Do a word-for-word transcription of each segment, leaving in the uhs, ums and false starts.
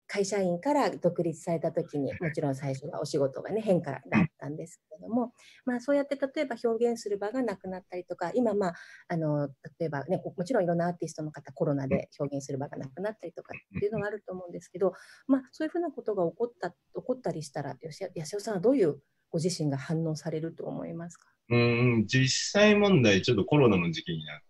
会社員から独立された時にもちろん最初はお仕事がね変化があったんですけれども、まあ、そうやって例えば表現する場がなくなったりとか、今まああの例えばねもちろんいろんなアーティストの方コロナで表現する場がなくなったりとかっていうのがあると思うんですけど、まあ、そういうふうなことが起こった起こったりしたら吉尾さんはどういうご自身が反応されると思いますか？ うん、実際問題、ちょっとコロナの時期になって、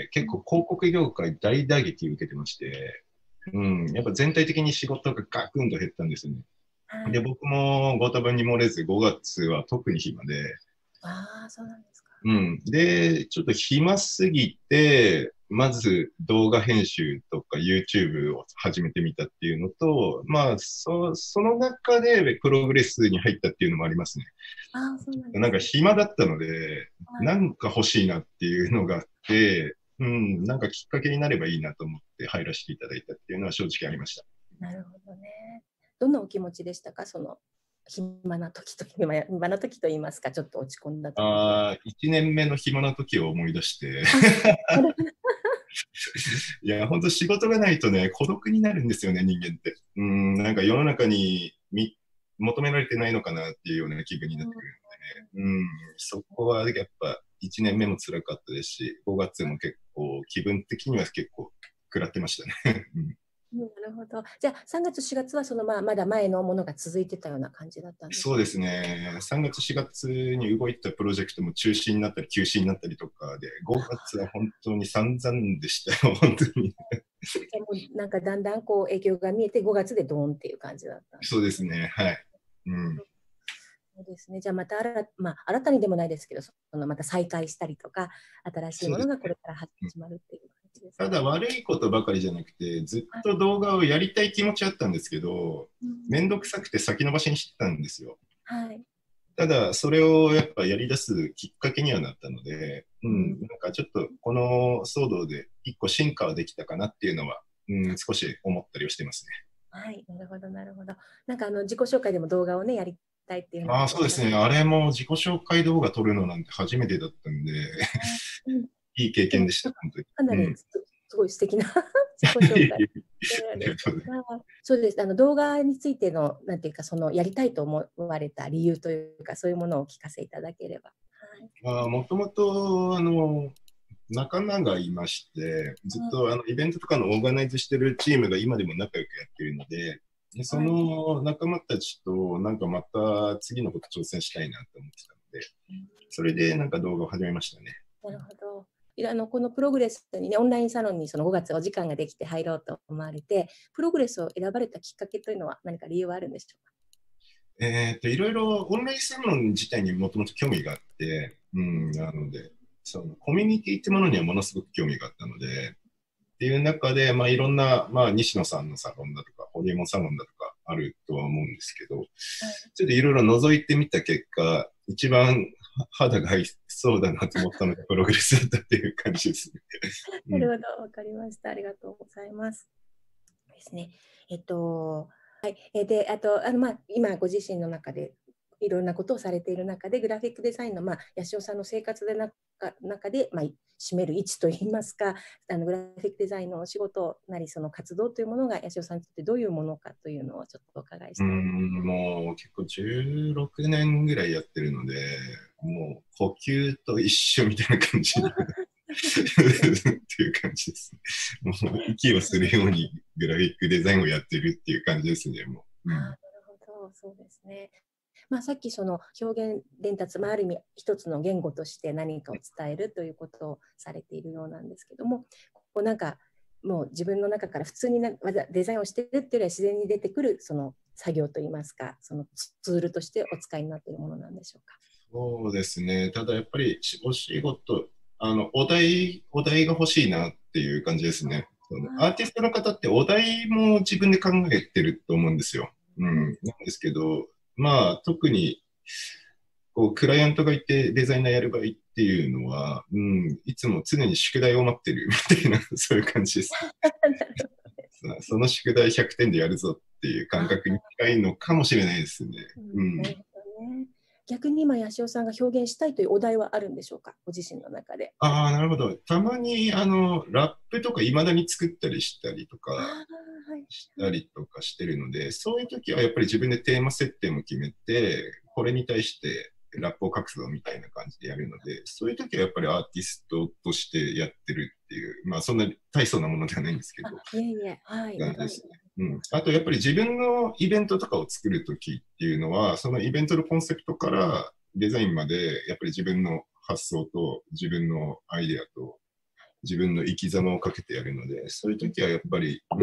結構広告業界大打撃受けてまして、うん、やっぱ全体的に仕事がガクンと減ったんですよね。で、 はい。 僕もご多分に漏れずごがつは特に暇で、 ああ、そうなんですか。 うん。で、ちょっと暇すぎて、まず動画編集とか YouTube を始めてみたっていうのと、まあ、そ、その中でプログレスに入ったっていうのもありますね。 ああ、そうなんでなんかすね。 暇だったので、 はい。 なんか欲しいなっていうのがあって、うん、なんかきっかけになればいいなと思って入らせていただいたっていうのは正直ありました。 なるほどね。どんなお気持ちでしたか、その暇な時と暇や暇な時と言いますか、ちょっと落ち込んだ時と。 ああ、いちねんめの暇な時を思い出して、 あ、なるほど。 いや、本当仕事がないとね、孤独になるんですよね、人間って。うん、なんか世の中にみ求められてないのかなっていうような気分になってくるんでね。うん、そこはやっぱいちねんめも辛かったですし、ごがつも結構気分的には結構食らってましたね。うん、 うん、なるほど。じゃあさんがつ、しがつはその、まあ、まだ前のものが続いてたような感じだったんでしょうか。 そうですね。さんがつ、しがつに動いたプロジェクトも中止になったり休止になったりとかで、ごがつは本当に散々でしたよ、本当に。 じゃあもうなんかだんだんこう影響が見えてごがつでドーンっていう感じだったんでそうですね。 すね。はい。うん。 そうですね。じゃあまた新、まあ、新たにでもないですけど、そのまた再開したりとか、新しいものがこそうですね。 れから始うん、 まるっていう感じですかね。 ただ悪いことばかりじゃなくて、ずっはい。 と動画をやりたい気持ちあったんですけど、 うん、 めんどくさくて先延ばしにしてたんですよ。 はい。 ただ、それをやっぱやり出すきっかけにはなったので、ううん、 ん、なんかちょっとこの騒動で一個進化はできたかなっていうのは、うん、少し思ったりはしてますね。 はい、なるほど、なるほど。なんかあの自己紹介でも動画をね、やりたいっていうふうなああ、 ことをおっしゃって、 そうですね。あれも自己紹介動画撮るのなんて初めてだったんで、 うん、 いい経でも験でした、本当に。 かなうん。 りすすごい素敵な自己紹介でしたが、そうです。あの動画についてのなんていうかそのやりたいと思われた理由というかそういうものをお聞かせいただければ。はい。 まあ、もともと、あの、仲間がいまして、ずっとあのイベントとかのオーガナイズしてるチームが今でも仲良くやってるので、でそはい。 の仲間たちとなんかまた次のこと挑戦したいなと思ってたので、それでなんか動画を始めましたね。 なるほど。あのこのプログレスにね、オンラインサロンにそのごがつお時間ができて入ろうと思われて、プログレスを選ばれたきっかけというのは何か理由はあるんでしょうか。 えっと、いろいろオンラインサロン自体にもともと興味があって、うん、なので、そのコミュニティってものにはものすごく興味があったので、っていう中で、まあ、いろんな、まあ、西野さんのサロンだとか、ホリエモンサロンだとかあるとは思うんですけど、 はい。 ちょっといろいろ覗いてみた結果、一番肌が合いそうだなと思ったのがプログレスだったっていう感じですね。うん。 なるほど、わかりました。ありがとうございます。ですね。えっと、はい。えで、あと、あの、まあ、今ご自身の中でいろんなことをされている中で、グラフィックデザインの、まあ、八代さんの生活でなか中で、まあ、占める位置といいますか、あのグラフィックデザインのお仕事なり、その活動というものが八代さんにとってどういうものかというのをちょっとお伺いしうたい。 ん、もう結構じゅうろくねんぐらいやってるので、もう呼吸と一緒みたいな感じにっていう感じですね。もう息をするようにグラフィックデザインをやってるっていう感じですね、もう。うん、 ああ、なるほど、そうですね。まあ、さっきその表現伝達、まあ、ある意味一つの言語として何かを伝えるということをされているようなんですけども、ここなんかもう自分の中から普通になデザインをしているっていうよりは自然に出てくるその作業といいますか、そのツールとしてお使いになっているものなんでしょうか。 そうですね。ただやっぱりお仕事、あの、お題、お題が欲しいなっていう感じですね。そのアーティストの方ってお題も自分で考えてると思うんですよ。うん。なんですけど、まあ、特に、こう、クライアントがいてデザイナーやる場合っていうのは、うん、いつも常に宿題を待ってるみたいな、そういう感じですね。その宿題ひゃくてんでやるぞっていう感覚に近いのかもしれないですね。 うん、 うん。 なるほどね。逆に今、八代さんが表現したいというお題はあるんでしょうか、ご自身の中で。 ああ、なるほど。たまに、あの、ラップとか未だに作ったりしたりとか、 ああ、はしたりとかしてるので、そういう時はやっぱり自分でテーマ設定も決めて、これに対してラップを書くぞみたいな感じでやるので、そういう時はやっぱりアーティストとしてやってるっていう、まあそんな大層なものではないんですけど、 いえいえ、はい。 感じですね。うん、あとやっぱり自分のイベントとかを作るときっていうのは、そのイベントのコンセプトからデザインまで、やっぱり自分の発想と自分のアイデアと自分の生き様をかけてやるので、そういうときはやっぱり、うん、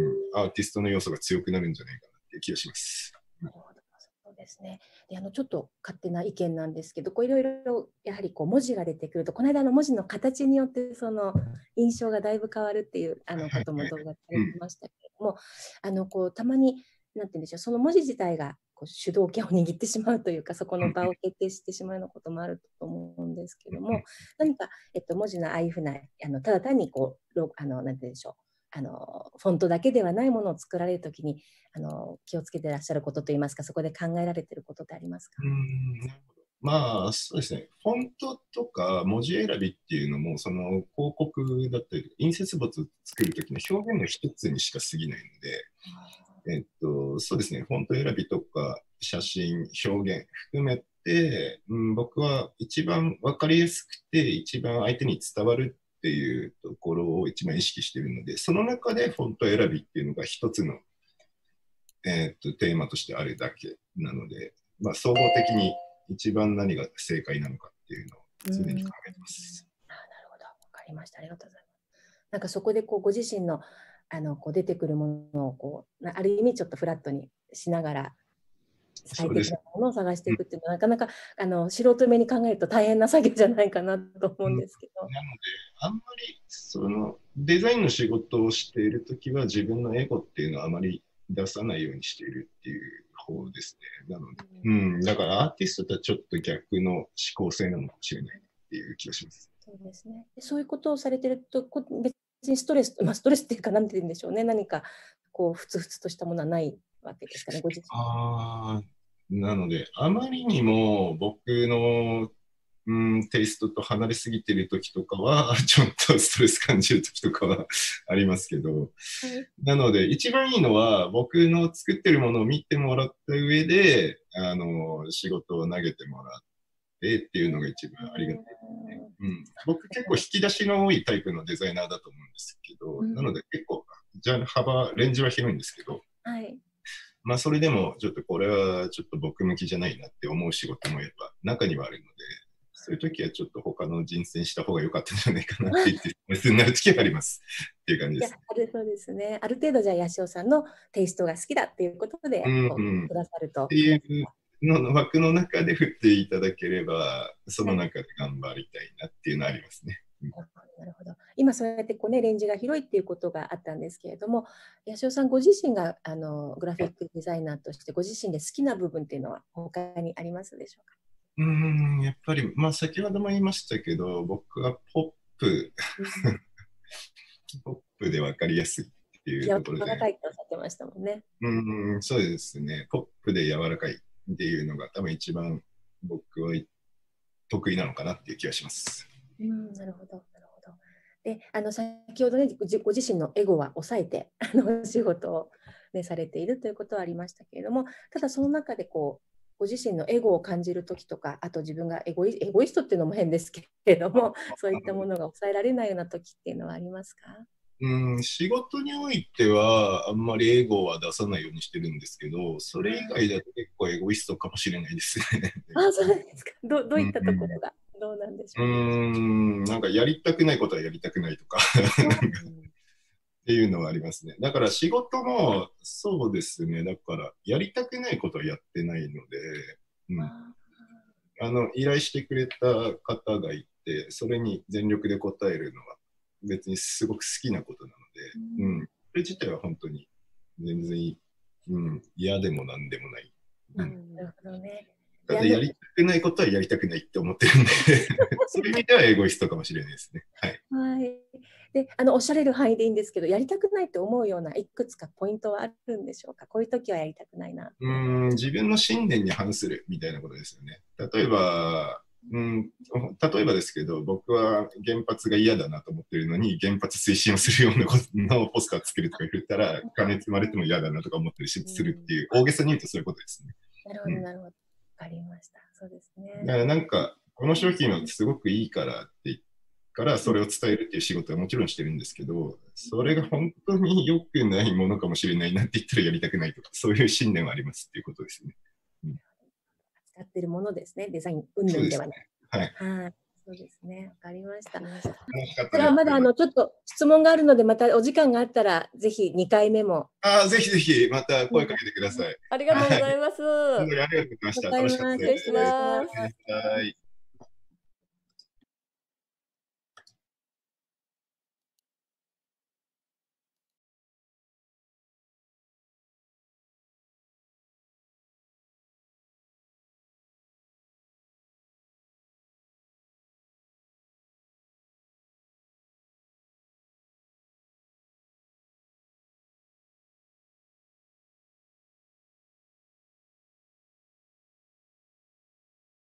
アーティストの要素が強くなるんじゃないかなっていう気がします。 なるほど、そうですね。で、あのちょっと勝手な意見なんですけど、こういろいろやはりこう文字が出てくると、この間の文字の形によってその印象がだいぶ変わるっていうあのことも動画されてましたけれども、あのこうたまになんて言うんでしょう、その文字自体がこう主導権を握ってしまうというか、そこの場を決定してしまうようなこともあると思うんですけども、何か、えっと、文字のああいうふうなあのただ単にこうロあのなんて言うんでしょう。あのフォントだけではないものを作られるときにあの気をつけていらっしゃることといいますか、そこで考えられていることってありますか？ うん、なるほど。まあ、そうですね。フォントとか文字選びっていうのも、その広告だったり、印刷物作るときの表現の一つにしか過ぎないので、えっと、そうですね。フォント選びとか写真、表現含めて、うん、僕は一番わかりやすくて、一番相手に伝わるっていうところを一番意識しているので、その中でフォント選びっていうのが一つの、えっと、テーマとしてあるだけなので、まあ、総合的に一番何が正解なのかっていうのを常に考えてます。 あ、なるほど。わかりました。ありがとうございます。なんかそこでこうご自身のあのこう出てくるものをこうある意味ちょっとフラットにしながら最適なものを探していくっていうのは、なかなかあの素人目に考えると大変な作業じゃないかなと思うんですけど。 うん、なので、あんまりそのデザインの仕事をしているときは自分のエゴっていうのはあまり出さないようにしているっていう方ですね。なので、うん、だからアーティストとはちょっと逆の思考性なのかもしれないっていう気がします。 そうですね。そういうことをされてると、別にストレス、まあ、ストレスっていうか、なんて言うんでしょうね。何かこうふつふつとしたものはないわけですかね、ご自身。 ああ、なので、あまりにも僕の、うん、テイストと離れすぎてる時とかは、ちょっとストレス感じる時とかはありますけど、 はい、 なので、一番いいのは、僕の作ってるものを見てもらった上で、あの、仕事を投げてもらってっていうのが一番ありがたいですね。うん、僕結構引き出しの多いタイプのデザイナーだと思うんですけど、なので結構、じゃあ幅、レンジは広いんですけど、 はい、 まあそれでもちょっとこれはちょっと僕向きじゃないなって思う仕事もやっぱ中にはあるので、そういう時はちょっと他の人選した方が良かったんじゃないかなって言って、メスになる時はありますっていう感じです。 いや、あるそうですね。ある程度じゃあ、八潮さんのテイストが好きだっていうことで、 うんこううん、 くださると。 っていうの枠の中で振っていただければ、その中で頑張りたいなっていうのはありますね。うん、 なるほど。今そうやってこう、ね、レンジが広いっていうことがあったんですけれども、八潮さんご自身があのグラフィックデザイナーとしてご自身で好きな部分っていうのは他にありますでしょうか？ うーん、やっぱり、まあ先ほども言いましたけど、僕はポップ、ポップで分かりやすいっていうところで。 柔らかいっておっしゃってましたもんね。 うん、そうですね。ポップで柔らかいっていうのが多分一番僕は得意なのかなっていう気がします。 うん、なるほど、なるほど。で、あの先ほどね、ご自身のエゴは抑えてあの仕事を、ね、されているということはありましたけれども、ただその中でこうご自身のエゴを感じるときとか、あと自分がエゴイ、エゴイストっていうのも変ですけれども、そういったものが抑えられないようなときっていうのはありますか？ うん、仕事においてはあんまりエゴは出さないようにしてるんですけど、それ以外だと結構エゴイストかもしれないですね。 あ、そうなんですか。ど、どううん、 いったところがどうなんでしうょう。 ん、なんかやりたくないことはやりたくないとかっていうのはありますね。だから仕事もそうですね。だからやりたくないことはやってないので、うん、あの依頼してくれた方がいて、それに全力で応えるのは別にすごく好きなことなので、うん、それ自体は本当に全然、うん、嫌でもなんでもない。 うん、なるほどね。 だってやりたくないことはやりたくないって思ってるんでそういう意味ではエゴイストかもしれないですね。はい。 はい。で、あのおっしゃれる範囲でいいんですけど、やりたくないと思うようないくつかポイントはあるんでしょうか。こういう時はやりたくないな。 うん、自分の信念に反するみたいなことですよね。例えば、 うん、例えばですけど、僕は原発が嫌だなと思ってるのに、原発推進をするようなことのポスター作るとか言ったら、金積まれても嫌だなとか思ったりするっていう、大げさに言うとそういうことですね。 なるほど、なるほど。わかりました。そうですね。 だからなんか、この商品はすごくいいからって言からそれを伝えるっていう仕事はもちろんしてるんですけど、それが本当に良くないものかもしれないなって言ったらやりたくないとか、そういう信念はありますっていうことですね。うん、 使ってるものですね、デザイン云々ではない。 はい。 はい。そうですね。わかりました。 楽しかったではまだあのちょっと質問があるので、またお時間があったらぜひにかいめも。 ああ、ぜひぜひまた声かけてください。 ありがとうございます。 ありがとうございました。楽しかったです。 失礼します。 はい。